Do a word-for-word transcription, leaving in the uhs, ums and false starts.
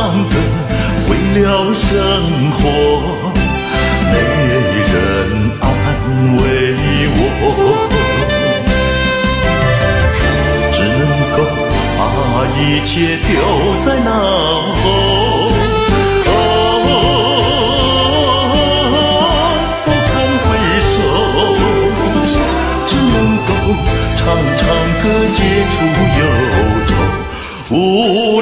歌，为了生活，没人安慰我，只能够把一切丢在脑后。不堪回首，只能够唱唱歌，解除忧愁。